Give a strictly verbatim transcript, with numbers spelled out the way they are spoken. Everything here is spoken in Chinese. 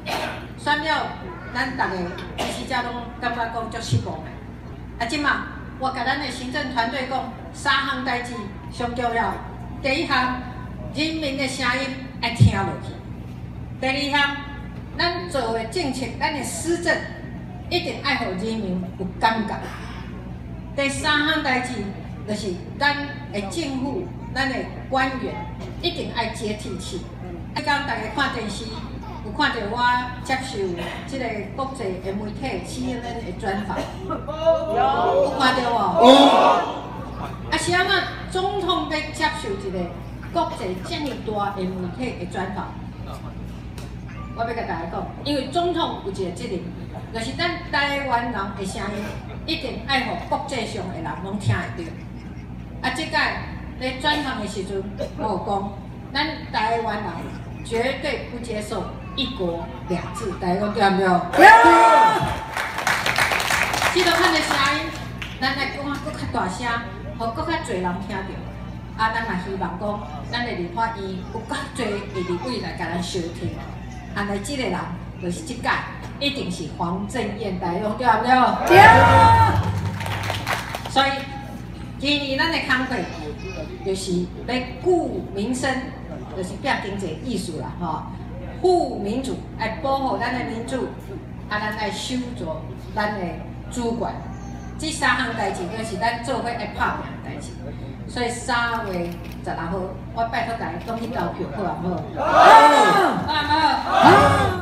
选了，咱大家其实才拢感觉讲足失望的。啊，即马我甲咱的行政团队讲，三项代志上重要。第一项，人民的声音爱听落去；第二项，咱做的政策，咱的施政一定爱互人民有感觉。第三项代志，就是咱的政府、咱的官员一定爱接地气。刚刚大家看电视。 有看到我接受即个国际的媒体 C N N 的专访，有，有看到无？有。啊是安怎总统要接受一个国际这么大的媒体的专访？我要甲大家讲，因为总统有一个责任，就是咱台湾人的声音一定爱互国际上的人拢听会到。啊，即届咧专访的时阵，我有讲，咱台湾人绝对不接受。 一国两制，大家讲对唔对？对。这个款的声音，咱来讲啊，搁较大声，互搁较侪人听到。啊，咱嘛希望讲，咱的立法院有较侪的立委来甲咱收听。安尼，这个人就是这届一定是黄正燕，大家讲对唔对？对。所以，今年咱的工作就是要顾民生，就是拼经济艺术啦，吼。 护民主，爱保护咱的民主，啊，咱爱守住咱的主权。这三项代志就是咱做伙爱拍拼的代志。所以三月十六号，我拜托大家拢去投票，好唔好？好，好唔好？好。